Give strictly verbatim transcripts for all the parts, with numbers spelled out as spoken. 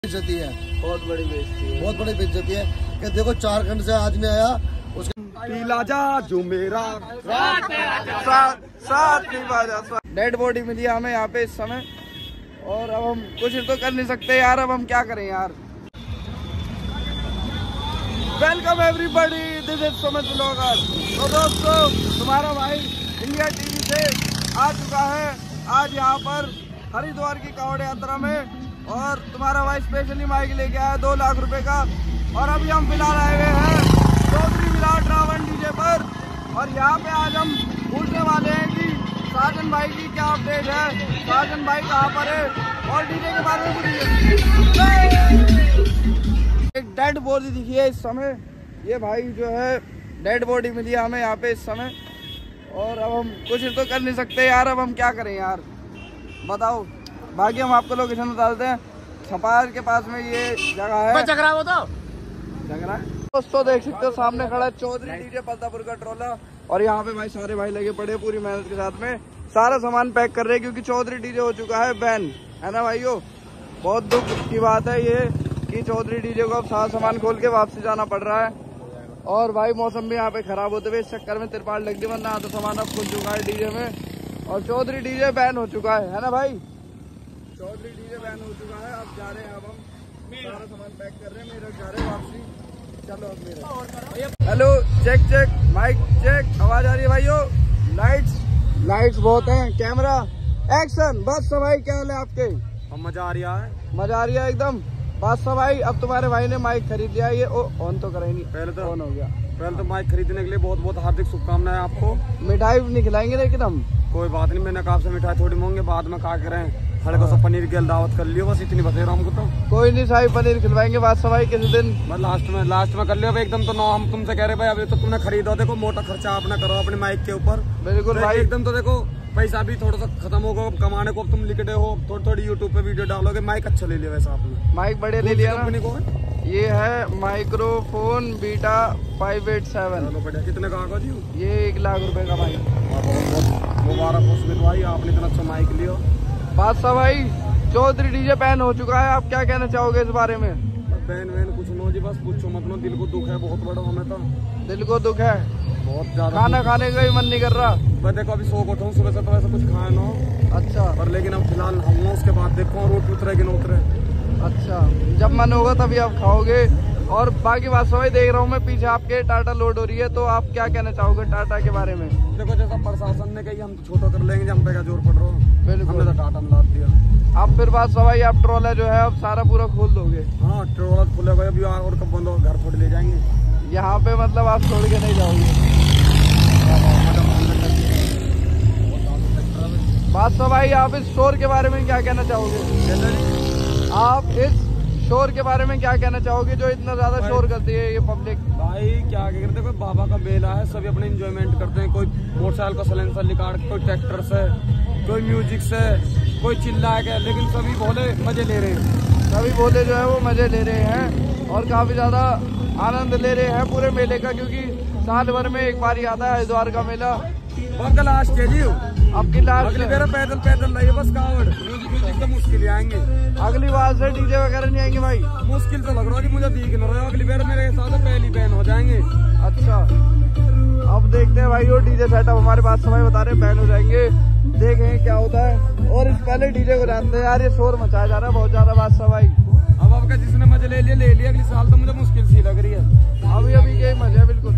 बेइज्जती है, बहुत बड़ी बेइज्जती है, बहुत बड़ी बेइज्जती है कि देखो झारखंड से आदमी आया उसके पीला जा जो मेरा साथ साथ नहीं बाजा। डेड बॉडी मिली हमें यहाँ पे इस समय, और अब हम कुछ तो कर नहीं सकते यार। अब हम क्या करें यार। Welcome everybody, this is Sumit blogger. तो दोस्तों, तुम्हारा भाई इंडिया टीवी से आ चुका है आज यहाँ पर हरिद्वार की कांवड़ यात्रा में, और तुम्हारा भाई स्पेशली माइक लेके आया दो लाख रुपए का। और अभी हम फिलहाल आए हुए हैं चौधरी विराट रावण डीजे पर, और यहाँ पे आज हम पूछने वाले हैं कि साजन भाई की क्या अपडेट है, साजन भाई कहाँ पर है, और डीजे के बारे में एक डेड बॉडी दिखी है इस समय। ये भाई जो है डेड बॉडी मिली है हमें यहाँ पे इस समय, और अब हम कुछ तो कर नहीं सकते यार। अब हम क्या करें यार, बताओ। बाकी हम आपको लोकेशन बताते हैं। छपार के पास में ये जगह है। झगड़ा वो तो झगड़ा दोस्तों देख सकते हो सामने खड़ा है चौधरी डीजे पलतापुर का ट्रोला, और यहाँ पे भाई सारे भाई लगे पड़े पूरी मेहनत के साथ में, सारा सामान पैक कर रहे हैं क्योंकि चौधरी डीजे हो चुका है बैन, है ना भाइयों। बहुत दुख की बात है ये कि चौधरी डीजे को अब सारा सामान खोल के वापसी जाना पड़ रहा है। और भाई मौसम भी यहाँ पे खराब होते हुए इस चक्कर में तिरपाल लग गई, वरना तो सामान अब खुल चुका है डीजे में, और चौधरी डीजे बैन हो चुका है, है ना भाई। चौधरी डीजे बैन हो चुका है। अब जा रहे हैं, अब हम सारा सामान पैक कर रहे हैं, मेरे जा रहे हैं वापसी। चलो अब मेरे hello check check mic check, आवाज आ रही है भाइयों। लाइट्स लाइट्स बहुत हैं, कैमरा एक्शन। बस भाई क्या हाल है आपके? हम मजा आ रहा है, मजा आ रहा है एकदम। बादशाह भाई अब तुम्हारे भाई ने माइक खरीद लिया, ये ओ, ऑन तो करे नहीं, पहले तो ऑन हो गया। पहले तो माइक खरीदने के लिए बहुत बहुत हार्दिक शुभकामनाएं आपको। मिठाई नहीं खिलाएंगे लेकिन हम, कोई बात नहीं, मैंने कहा आपसे मिठाई थोड़ी मांगे, बाद में क्या करें, हल्का सा पनीर की दावत कर लियो, बस इतनी बता रहा हमको तो। कोई नहीं शाही पनीर खिलवाएंगे बादशाह भाई किसी दिन, बस लास्ट में लास्ट में कर लियो एकदम। तो ना हम तुमसे कह रहे भाई अभी तो तुमने खरीदो, देखो मोटा खर्चा अपना करो अपने माइक के ऊपर। बिल्कुल तो भाई एकदम। तो देखो पैसा भी थोड़ा सा खत्म होगा कमाने को, अब तुम लिखते हो थोड़ी थोड़ी यूट्यूब पे वीडियो डालोगे। माइक अच्छा ले लिया वैसा आपने, माइक बढ़िया ले लिया ना। को ये है microphone beta five eight seven. बढ़िया। कितने का आगा जी? ये एक लाख रुपए का भाई। बहुत बहुत मुबारक हो सुमित भाई, आपने इतना अच्छा माइक लियो। बादशाह भाई चौधरी डीजे बैन हो चुका है, आप क्या कहना चाहोगे इस बारे में? बैन वैन कुछ नो जी, बस पूछो मत लो, दिल को दुख है बहुत बड़ा। हमें तो दिल को दुख है बहुत ज्यादा, खाना खाने का भी मन नहीं कर रहा। मैं देखो अभी सो को उठाऊं सुबह से, तो ऐसा कुछ खाया ना हो। अच्छा, पर लेकिन अब फिलहाल नहाऊंगा, उसके बाद देखो रोटी उतरेगी ना उतरे। अच्छा, जब मन होगा तभी आप खाओगे। और बाकी बात सभी देख रहा हूँ मैं पीछे आपके टाटा लोड हो रही है, तो आप क्या कहना चाहोगे टाटा के बारे में? देखो जैसा प्रशासन ने कही हम तो छोटा कर लेंगे, हम पे क्या जोर पड़ रहा है। बिल्कुल, हमने तो टाटा में लाद दिया। अब फिर बात सवाई आप ट्रोला जो है अब सारा पूरा खोल दोगे? हाँ ट्रोला खुलेगा अभी, और कब बंद होगा, घर थोड़ी ले जाएंगे यहाँ पे, मतलब आप छोड़ के नहीं जाओगे? बात सवाई आप इस शोर के बारे में क्या कहना चाहोगे? आप इस शोर के बारे में क्या कहना चाहोगे जो इतना ज्यादा शोर करती है ये पब्लिक? भाई क्या करते हैं, कोई बाबा का बेला है, सभी अपने एंजॉयमेंट करते हैं। कोई मोटरसाइकिल का सलेंसर निकाल, कोई ट्रैक्टर से, कोई म्यूजिक से, कोई चिल्लाएगा, लेकिन सभी भोले मजे ले रहे हैं। सभी भोले जो है वो मजे ले रहे हैं और काफी ज्यादा आनंद ले रहे हैं पूरे मेले का, क्योंकि साल भर में एक बार ही आता है हरिद्वार का मेला। और का लास्ट है जी, अब की लास्ट अगली बार पैदल पैदल रहिए बस, कावड़ म्यूजिक म्यूजिक तो मुश्किल आएंगे। अगली बार से डीजे वगैरह नहीं आएंगे भाई? मुश्किल तो लग रहा है जी मुझे, दिख नहीं रहा। अगली बार मेरे हिसाब से पहली बैन हो जाएंगे। अच्छा, अब देखते हैं भाई, वो डीजे सेटअप हमारे पास समय बता रहे बैन हो जाएंगे, देखें क्या होता है। और इस पहले डीजे को जानते हैं यार, ये शोर मचाया जा रहा है बहुत ज्यादा। बात भाई अब आपका जिसने मजे ले लिया ले लिया, अगली साल तो मुझे मुश्किल सी लग रही है। अभी अभी के मजे है बिल्कुल।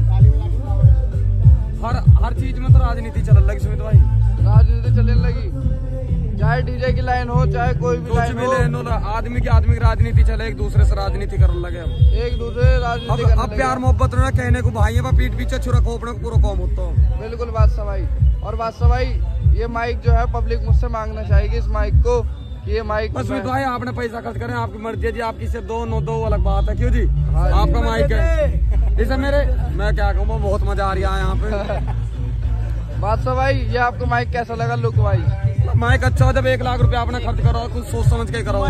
हर हर चीज में तो राजनीति चल लगी सुमित भाई, राजनीति चलने लगी, चाहे डीजे की लाइन हो चाहे कोई भी लाइन हो, आदमी की आदमी की राजनीति चले, एक दूसरे से राजनीति करने लगे। अब एक दूसरे राजनीति अब, अब प्यार मोहब्बत ना कहने को भाई है, पीठ पीछे छुरा को अपने पूरा कौम होता है। बिल्कुल बादशाह भाई। और बादशाह भाई ये माइक जो है पब्लिक मुझसे मांगना चाहेगी इस माइक को, ये माइक बस भाई आपने पैसा खर्च करें, आपकी मर्जी है जी, आपकी से दो नो दो अलग बात है। क्यों जी? आपका माइक है इसे मेरे, मैं क्या कहूँ, बहुत मजा आ रहा है यहाँ पे। बादशाह भाई ये आपको माइक कैसा लगा लुक वाइज? माइक अच्छा हो, जब एक लाख रुपए आपने खर्च करो, कुछ सोच समझ के करो।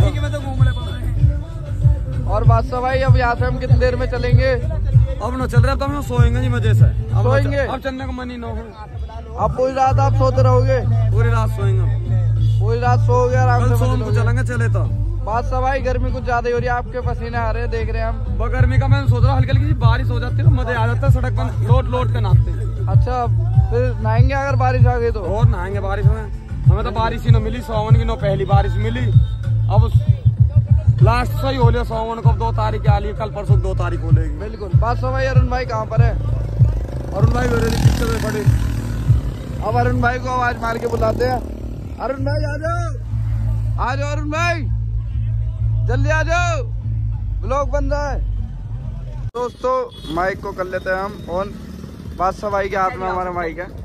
और बादशाह भाई अब यहाँ से हम कितनी देर में चलेंगे? अब ना चल रहे, अब तो हम सोएंगे जी मजे से। अब सोएंगे? अब चलने का मन ही ना हो। अब पूरी रात आप सोते रहोगे? पूरी रात सोएंगे, पूरी रात सो गया आराम से? कल सोम को चलेंगे, चले तो बात सवाई गर्मी कुछ ज्यादा ही हो रही है, आपके पसीने आ रहे हैं, देख रहे हैं हम। वो गर्मी का मैं सोच रहा हूँ हल्की हल्की बारिश हो जाती है तो मजे आ जाता है, सड़क पर लोट लोट के नहाते। अच्छा, फिर नहाएंगे अगर बारिश आ गई तो? और नहाएंगे बारिश में, हमें तो बारिश ही न मिली, सावन की नो पहली बारिश मिली। अब लास्ट सही हो लिया सावन को, दो तारीख आ रही, कल परसों दो तारीख होगी। बिल्कुल। बात सवाई अरुण भाई कहाँ पर है? अरुण भाई मेरे पीछे में खड़े। अब अरुण भाई को आवाज मार के बुलाते हैं। अरुण भाई आ जाओ, आ जाओ अरुण भाई, जल्दी आ जाओ, ब्लॉग बन रहा है। दोस्तों माइक को कर लेते हैं हम ऑन। बादशाह भाई के हाथ में हमारा माइक है।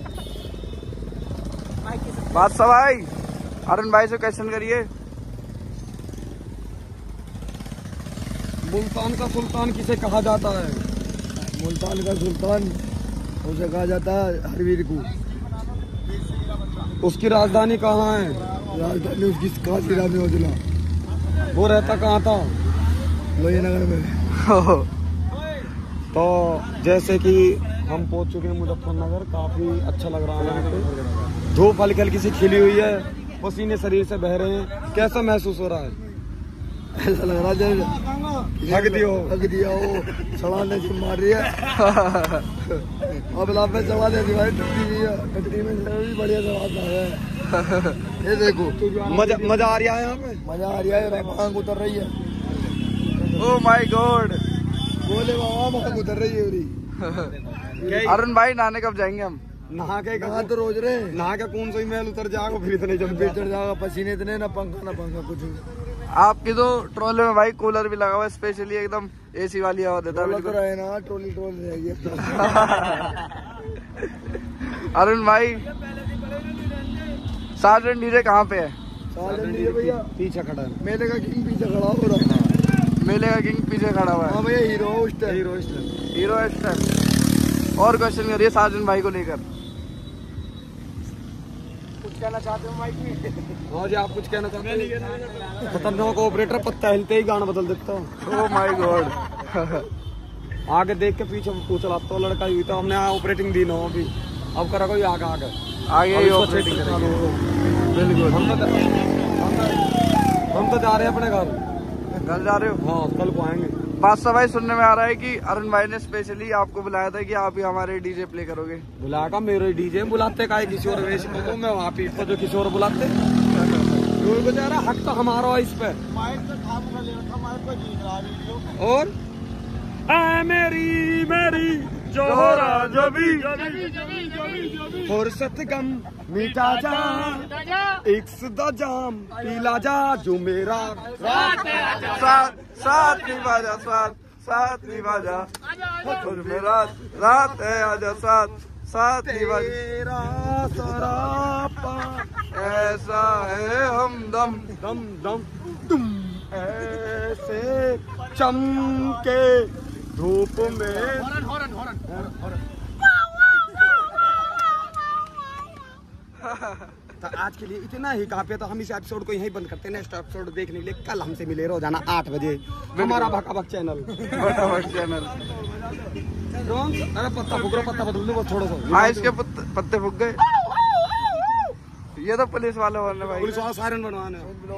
बादशाह भाई अरुण भाई से क्वेश्चन करिए। मुल्तान का सुल्तान किसे कहा जाता है? मुल्तान का सुल्तान उसे कहा जाता है हरवीर को। उसकी राजधानी कहाँ है? राजधानी उसकी काशीराम में उजला। वो रहता कहाँ था? लोहीनगर में। तो जैसे कि हम पहुंच चुके हैं मुजफ्फरनगर, काफी अच्छा लग रहा है यहाँ पे। धूप हल्की हल्की सी खिली हुई है, पसीने शरीर से बह रहे हैं। कैसा महसूस हो रहा है? ऐसा लग रहा है थक दियो थक दिया हो, चढ़ाने से मार रही है। अब लाभ में चढ़ाने से भाई टट्टी भी है, टट्टी में भी बढ़िया चढ़ाता है। ये देखो मजा मजा आ रहा है यहाँ पे, मजा आ रहा है। मांग उतर रही है। ओ माय गॉड, बोले बाबा मांग उतर रही है। अरुण भाई नहाने कब जाएंगे हम? नहा के नहा तो रोज रहे, नहा के कौन सा मैल उतर जाएगा, फिर इतने जम चढ़ जाएगा, पसीने इतने, ना पंखा ना पंखा कुछ। आपकी तो ट्रॉले में भाई कूलर भी लगा हुआ है, स्पेशली एकदम एसी वाली हवा देता है। तो रहे ना, ट्रोली ट्रोल रहेगी। अरुण भाई सार्जेंट डीजे कहाँ पे है? सार्जेंट डीजे भैया पीछे खड़ा है। मेले का किंग पीछे खड़ा हो रहा है। मेले का किंग पीछे खड़ा हुआ है। हाँ भैया, हीरो होस्ट है। Hero style, hero style. और क्वेश्चन करिए सार्जेंट भाई को लेकर। कुछ कहना चाहते हो माइक में? हाँ जी, आप कुछ कहना चाहते हैं? खतरनाक ऑपरेटर, पत्ता हिलते ही गाना बदल देता हूँ। Oh my god. आगे देख के पीछे पूछ चलाता हूँ, लड़का हुई तो हमने ऑपरेटिंग दी ना अभी, अब करा कोई आगे आगे आगे ही ऑपरेटिंग बिल्कुल। हम तो हम तो जा रहे हैं अपने घर। घर जा रहे हो? हाँ, कल को आएंगे। बादशाह भाई सुनने में आ रहा है कि अरुण भाई ने स्पेशली आपको बुलाया था कि आप ही हमारे डीजे प्ले करोगे। बुलाएगा मेरे डीजे, बुलाते का किसी और वेश को, मैं वहाँ पीट पर जो किसी और बुलाते। बेचारा हक तो हमारा है इस पे। और ऐ मेरी मेरी जोहरा जबी फुर्सत गम मिटा जा, एक सुदा जाम पीला जा, जो मेरा साथ साथ निभा जा, साथ साथ निभा जा, और मेरा रात है आजा, साथ साथ निभा तेरा सरापा ऐसा है हमदम दम दम तुम ऐसे चमके धूप में। तो आज के लिए इतना ही काफी, तो हम इस एपिसोड को यहीं बंद करते हैं। नेक्स्ट एपिसोड देखने के लिए कल हमसे मिले रोजाना आठ बजे हमारा भकाभक चैनल फटाफट चैनल। अरे पत्ता फूक रहा, पत्ता बदल दो बस थोड़ा सा। हाँ, इसके पत्ते फूक गए। ये तो पुलिस वाले वाले भाई, पुलिस वाला सायरन बनवाने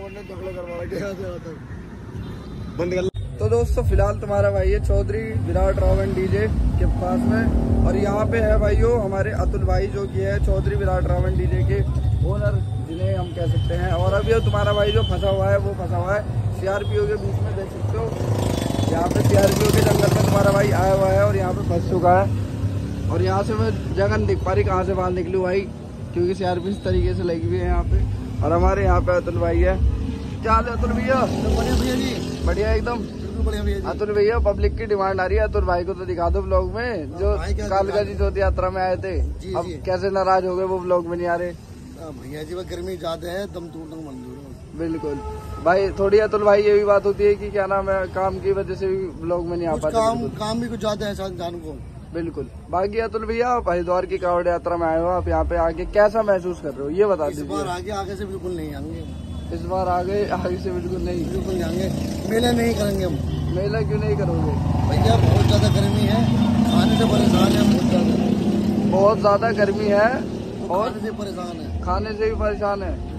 बंद कर। तो दोस्तों फिलहाल तुम्हारा भाई है चौधरी विराट रावण डीजे के पास में, और यहाँ पे है भाइयों हमारे अतुल भाई जो कि है चौधरी विराट रावण डीजे के ओनर, जिन्हें हम कह सकते हैं। और अभी तुम्हारा भाई जो फंसा हुआ है वो फंसा हुआ है सीआरपीओ के बीच में, देख सकते हो यहाँ पे सीआरपीओ के जंगल में तुम्हारा भाई आया हुआ है और यहाँ पे फंस चुका है। और यहाँ से मैं जगह नहीं दिख पा रही कहाँ से बाहर निकलूँ भाई, क्योंकि सीआरपी इस तरीके से लगी हुई है यहाँ पे। और हमारे यहाँ पे अतुल भाई है। क्या हाल है अतुल भैया? बढ़िया भैया जी, बढ़िया एकदम। अतुल भैया पब्लिक की डिमांड आ रही है, अतुल भाई को तो दिखा दो ब्लॉग में, जो कालका जी ज्योति यात्रा में आए थे। अब कैसे नाराज हो गए, वो ब्लॉग में नहीं आ रहे भैया जी? गर्मी ज्यादा है, दम टूटना मंजूर है। बिल्कुल भाई। थोड़ी अतुल भाई ये भी बात होती है कि क्या नाम है, काम की वजह से भी ब्लॉग में नहीं आ पाते। काम काम भी कुछ ज्यादा है जान को। बिल्कुल। बाकी अतुल भैया हरिद्वार की कांवड़ यात्रा में आए हो आप, यहाँ पे आके कैसा महसूस कर रहे हो ये बता दीजिए। इस बार आगे आगे से बिल्कुल नहीं आएंगे। इस बार आगे आगे से बिल्कुल नहीं बिल्कुल नहीं आएंगे। मेला नहीं करेंगे हम। मेला क्यों नहीं करोगे भैया? बहुत ज्यादा गर्मी है, खाने से परेशान है बहुत ज्यादा। बहुत ज्यादा गर्मी है और खाने से परेशान है। खाने से भी परेशान है।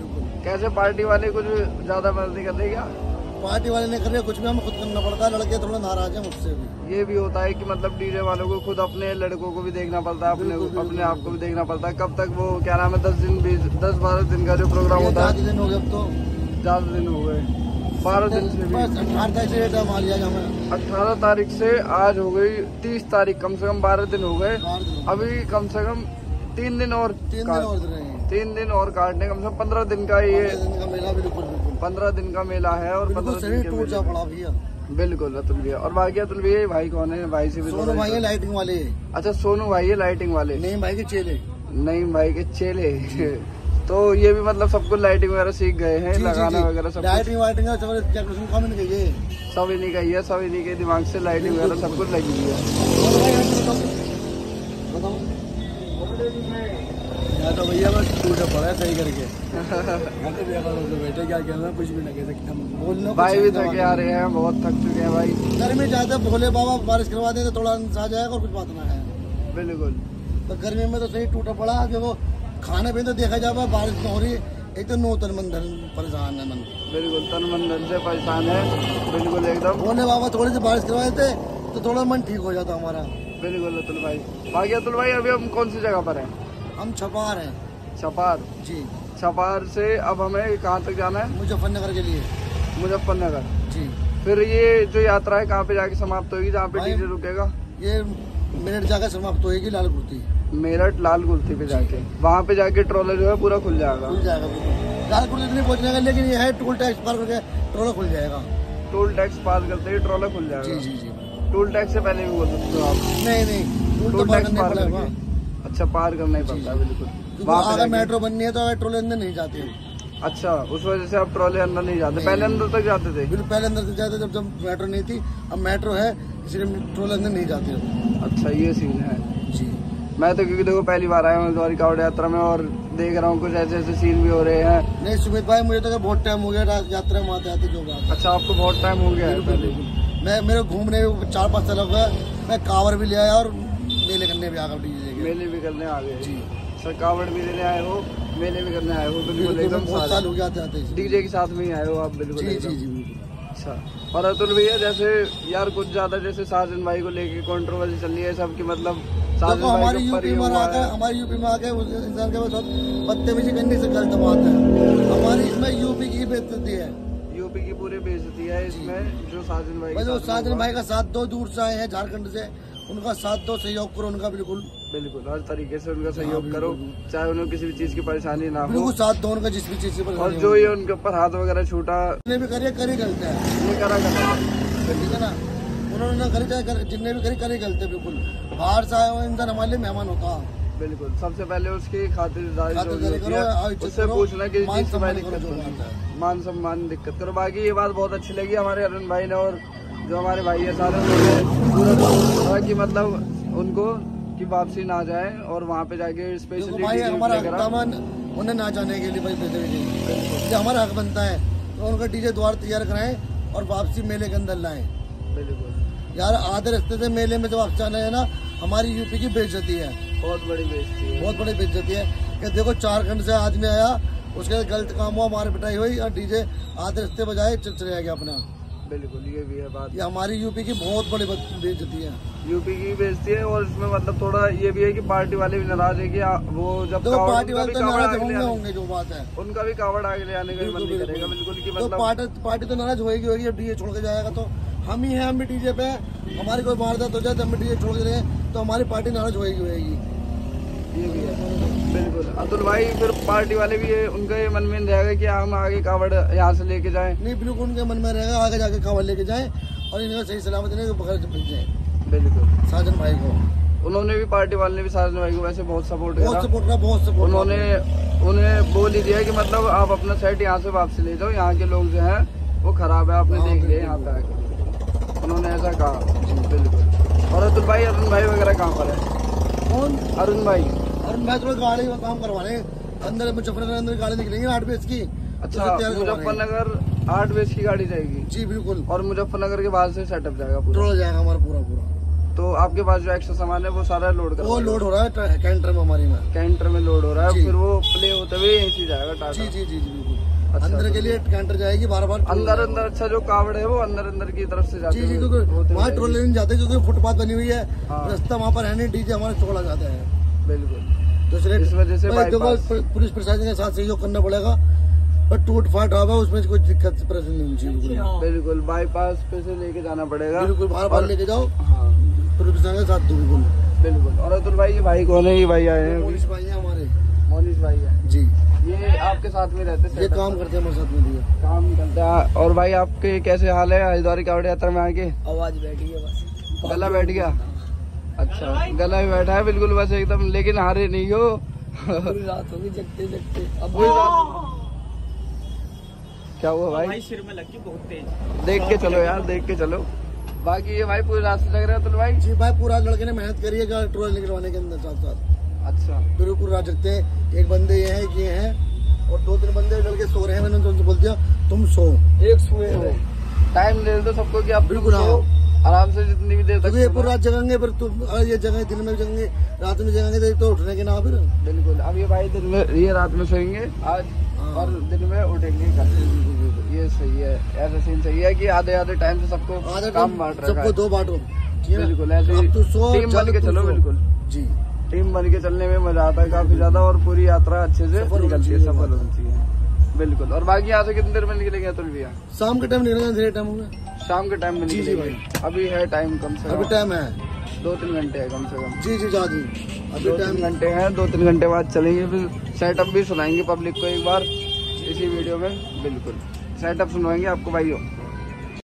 कैसे पार्टी वाले कुछ ज्यादा मदद नहीं कर रहे क्या? पार्टी वाले नहीं कर रहे, कुछ भी हमें खुद करना पड़ता है। लड़के थोड़ा नाराज है मुझसे भी। ये भी होता है कि मतलब डीजे वालों को खुद अपने लड़कों को भी देखना पड़ता है, अपने अपने आप को भी देखना पड़ता है। कब तक वो क्या नाम है, दस दिन बीस दस बारह दिन का जो प्रोग्राम होता है। दिन हो गए अब तो, ज्यादा दिन हो गए, बारह दिन से भी। अठारह तारीख से डेट मान लिया हमें। अठारह तारीख से आज हो गई तीस तारीख, कम से कम बारह दिन हो गए। अभी कम से कम तीन दिन और तीन दिन और तीन दिन और काटने, कम से कम पंद्रह दिन का ये मेला, बिल्कुल पंद्रह दिन का मेला है। और पंद्रह दिन के टूट जा पड़ा भैया। बिल्कुल अतुल भैया। और बाकी अतुल भैया भाई कौन है? भाई से भी सोनू भाई है लाइटिंग वाले। अच्छा सोनू भाई है लाइटिंग वाले। नहीं भाई के चेले। नहीं भाई के चेले तो ये भी मतलब सब कुछ लाइटिंग वगैरह सीख गए हैं, लगाना वगैरह सब। लाइटिंग वाइटिंग सब इन्हीं का ही है, सब इन्हीं के दिमाग से लाइटिंग वगैरह सब कुछ लगी हुई है। तो भैया बस टूटा पड़ा है सही करके। बेटे क्या कहना, कुछ भी नहीं कह सकते हम। बोलना भाई भी थके आ रहे हैं, बहुत थक चुके हैं भाई। गर्मी ज्यादा, भोले बाबा बारिश करवा दे तो थोड़ा आ जाएगा और कुछ बात ना है। बिल्कुल। तो गर्मी में तो सही टूटा पड़ा। देखो खाने पीने तो देखा जाए, बारिश तो हो रही है, एक तो नो तन मन धन परेशान है मन। बिल्कुल तन मन धन से परेशान है, बिल्कुल एकदम। भोले बाबा थोड़ी सी बारिश करवा देते तो थोड़ा मन ठीक हो जाता हमारा। बिल्कुल अतुल भाई। बाकी अतुल भाई अभी हम कौन सी जगह पर हैं? हम छपार हैं। छपार जी। छपार से अब हमें कहाँ तक जाना है? मुजफ्फरनगर के लिए। मुजफ्फरनगर जी। फिर ये जो यात्रा है कहाँ पे जाके समाप्त होगी, जहाँ पे डीजे रुकेगा? ये मेरठ जाकर समाप्त होगी, लाल कुर्ती। मेरठ लाल कुर्ती पे जाके, वहाँ पे जाके ट्रोलर जो है पूरा खुल जाएगा। खुल जाएगा बिल्कुल। लाल कुर्ती नहीं पहुँचने का, लेकिन ये है टोल टैक्स पार करके ट्रोलर खुल जाएगा। टोल टैक्स पार करते ही ट्रोलर खुल जाएगा। जी जी जी। टोल टैक्स से पहले भी बोल सकते हो आप? नहीं नहीं, टोल टैक्स पार करके। अच्छा पार करना ही पड़ता है, बिल्कुल। अगर मेट्रो बननी है तो अगर ट्रोले अंदर नहीं जाते। अच्छा उस वजह से अब ट्रोले अंदर नहीं जाते, पहले अंदर तक जाते थे? बिल्कुल पहले अंदर तक जाते, जब जब मेट्रो नहीं थी। अब मेट्रो है इसलिए ट्रोले अंदर नहीं जाते। अच्छा ये सीन है जी। मैं तो क्योंकि देखो पहली बार आया हूँ द्वारिका कावड़ यात्रा में और देख रहा हूँ कुछ ऐसे ऐसे सीन भी हो रहे हैं। नहीं सुमित भाई, मुझे तो बहुत टाइम हो गया यात्रा में आते आते जो बात। अच्छा आपको बहुत टाइम हो गया है? पहले मैं मेरे घूमने चार पाँच साल हो गया। मैं कांवर भी ले आया और मेले करने भी आ गया, डीजे मेले भी करने आ गए जी। सर कावड़ भी लेने आए हो, मेले भी करने आए हो? बिल्कुल एकदम बहुत साल हो गया आते आते डीजे के साथ में ही आए हो आप? बिल्कुल जी जी जी। अच्छा। और अतुल भैया जैसे यार कुछ ज्यादा जैसे साजन भाई को लेके कंट्रोवर्सी चल रही है सबकी, मतलब साजन भाई हमारी यूपी में आकर हमारी यूपी में आके इंसान के पास बदतमीजी करने से गलत बात है। हमारी इसमें यूपी की बेइज्जती है, यूपी की पूरी बेइज्जती है इसमें। जो साजन भाई जो साजन भाई का साथ दो, दूर से आए हैं झारखंड से, उनका साथ दो, सहयोग करो उनका। बिल्कुल बिल्कुल हर तरीके से उनका सहयोग करो, चाहे उन्हें किसी भी चीज की परेशानी ना हो। बिल्कुल साथ दो उनका, जिस भी चीज की। और जो ये उनके ऊपर हाथ वगैरह छूटा भी करिए करी गलत है, ये करा करना ठीक है ना। उन्होंने ना करी चाहे जितने भी करी करी गलत है। बिल्कुल बाहर से आए हुए इंसान हमारे लिए मेहमान होता। बिल्कुल सबसे पहले उसकी खातिरदारी खातिरदारी करो, उससे पूछना कि मान चीज की सम्मान दिक्कत करो, जो होती बात है, मान सम्मान दिक्कत करो। बाकी ये बात बहुत अच्छी लगी हमारे अरुण भाई ने, और जो हमारे भाई है सारे पूरा कि मतलब उनको की वापसी ना जाए और वहाँ पे जाके स्पेशली भाई हमारा दामन उन्हें ना जाने के लिए भाई ये हमारा हक बनता है। तो उनका डीजे द्वार तैयार कराएं और वापसी मेले के अंदर लाएं। बिल्कुल यार आधे रास्ते से मेले में जब वापस आना है ना, हमारी यूपी की बेइज्जती है, बहुत बड़ी बेइज्जती है, बहुत बड़ी बेइज्जती है। कि देखो झारखंड से आदमी आया, उसके गलत काम हुआ, मार पिटाई हुई और डीजे आधे रास्ते बजाए चले गया अपना। बिल्कुल ये भी है बात। ये हमारी यूपी की बहुत बड़ी बेइज्जती है, यूपी की बेइज्जती है। और इसमें मतलब थोड़ा ये भी है कि पार्टी वाले भी नाराज है कि वो जब तो पार्टी वाले तो नाराज होंगे होंगे जो बात है, उनका भी कावड़ आगे ले आने का मन नहीं करेगा। बिल्कुल की मतलब तो पार्टी पार्टी तो नाराज होगी होगी। अब डीजे छोड़ के जाएगा तो हम ही हैं, हम भी डीजे पे, हमारी कोई वारदात हो जाए तो हम भी डीजे छोड़ के रहे तो हमारी पार्टी नाराज होगी होगी। ये भी है बिल्कुल। अतुल भाई फिर पार्टी वाले भी ये उनका ये मन में रहेगा कि हम आगे कावड़ यहाँ से लेके जाएं? नहीं बिल्कुल उनके मन में रहेगा आगे जाके कावड़ लेके जाएं और इन्हें सही सलामत इन्हें बगैर से भेज जाए। बिल्कुल साजन भाई को उन्होंने भी, पार्टी वाले ने भी साजन भाई को वैसे बहुत सपोर्ट बहुत सपोर्ट करा, बहुत सपोर्ट। उन्होंने उन्हें बोल ही दिया कि मतलब आप अपना सेट यहाँ से वापस ले जाओ, यहाँ के लोग जो है वो खराब है, आपने देख लिया यहाँ पे आके, उन्होंने ऐसा कहा। बिल्कुल। और अतुल भाई अरुण भाई वगैरह कहाँ पर है? कौन? अरुण भाई। अरुण भाई थोड़ा गाड़ी में काम करवाने अंदर, मुजफ्फरनगर अंदर गाड़ी निकलेंगे आठ बजे की। अच्छा मुजफ्फरनगर आठ बजे की गाड़ी जाएगी? जी बिल्कुल। और मुजफ्फरनगर के बाद से सेटअप जाएगा पूरा? टोल जाएगा हमारा पूरा पूरा। तो आपके पास जो एक्स्ट्रा सामान है वो सारा लोड कर वो लोड हो रहा है कैंटर में, हमारी में कैंटर में लोड हो रहा है, फिर वो प्ले होते हुए यहीं से जाएगा टाटा? जी जी जी जी बिल्कुल। अंदर के लिए कैंटर जाएगी बार बार अंदर अंदर। अच्छा, जो कावड़ है वो अंदर अंदर की तरफ से जाती है। जी जी, क्योंकि वहाँ ट्रोले नहीं जाते क्योंकि फुटपाथ बनी हुई है, हाँ। रास्ता वहाँ पर है नहीं, डीजे हमारे छोड़ा जाता है। बिल्कुल, तो इसलिए इस वजह से बाईपास पुलिस प्रशासन के साथ सहयोग करना पड़ेगा, पर टूट फाट होगा उसमें कोई दिक्कत परेशानी नहीं चाहिए। बिल्कुल बाईपास पे से लेके जाना पड़ेगा, बिल्कुल बार बार लेके जाओ। हाँ पुलिस प्रशासन के साथ बिल्कुल बिल्कुल। और अतुल भाई, ये भाई कौन है? ये भाई आए हैं, पुलिस भाई है हमारे, मोनिश भाई है जी। ये आपके साथ में रहते हैं? ये काम करते हैं हमारे साथ में, भैया काम करते हैं। और भाई आपके कैसे हाल है हरिद्वार कावड़ यात्रा में आके? आवाज बैठी है बस, गला बैठ गया? अच्छा, गला भी बैठा है बिल्कुल बस एकदम, लेकिन हारे नहीं हो। पूरी रात होगी जगते जगते। अब पूरी रात क्या हुआ भाई? भाई सिर में लगी बहुत तेज। देख के चलो यार, देख के चलो। बाकी ये भाई पूरी रात से लग रहा है अतुल भाई? जी भाई, पूरा लड़के ने मेहनत करी है ट्रोल निकलवाने के अंदर साथ साथ। अच्छा, बिल्कुल रात जगते हैं। एक बंदे ये है ये हैं और दो तीन बंदे लड़के सो रहे हैं। मैंने उनसे बोल दिया तुम सो, एक सोए टाइम दे दो सबको कि आप बिल्कुल सो, आराम से जितनी भी देर तक ये पूरी रात जगेंगे, फिर तुम ये जगह दिन में जगेंगे, रात में जगेंगे तो उठने के ना फिर। बिल्कुल। अब ये भाई दिन में, ये रात में सोएंगे आज और दिन में उठेंगे कल। ये सही है, ऐसा सीन सही है कि आधे आधे टाइम से सबको आधे काम बांट रखा सबको है। दो बांटो, बिल्कुल ऐसे ही टीम बन के चलो। बिल्कुल जी, टीम बन के चलने में मजा आता है काफी ज्यादा, और पूरी यात्रा अच्छे से निकलती है, सफल होती है। बिल्कुल। और बाकी यहाँ से कितनी देर में निकलेंगे अतुल भैया? शाम के टाइम निकलेंगे, अंधेरे टाइम में, शाम के टाइम में जी, जी निकलेंगे। भाई। अभी है टाइम कम से अभी कम टाइम है दो तीन घंटे है कम से कम। जी जी जादी, अभी दो टाइम तीन घंटे हैं, दो तीन घंटे बाद चलेंगे। फिर सेटअप भी सुनाएंगे पब्लिक को एक बार इसी वीडियो में। बिल्कुल सेटअप सुनवाएंगे आपको भाइयों।